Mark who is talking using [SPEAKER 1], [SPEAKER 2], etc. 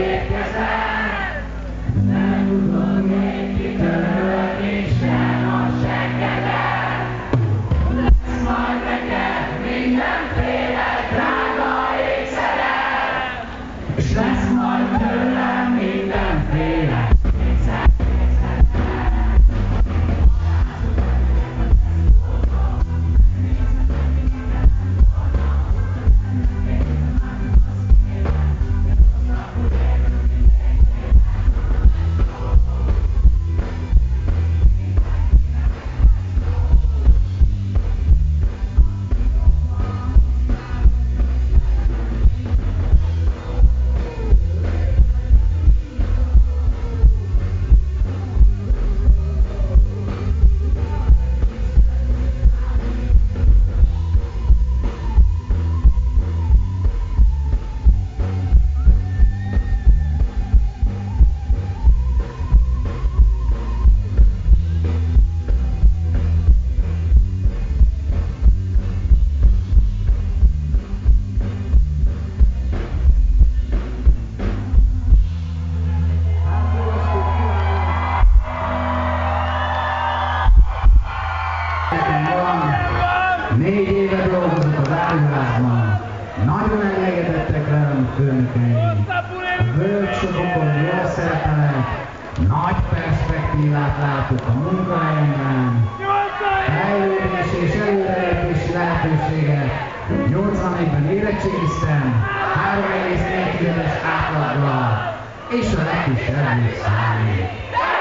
[SPEAKER 1] érkezem, nem tudod még kitörölni sem a seggedet. Lesz majd neked mindenféle drága ékszered, és lesz majd tőlem mindenféle ékszer.
[SPEAKER 2] Nagyon elégedettek velem főnökeim. Workshopokon jól szerepelek, nagy perspektívát látok a munkahelyemben, fejlődés és előrelépési lehetőséget. 84-ben érettségiztem, 3,4-es átlaggal, és a legkisebb is számít.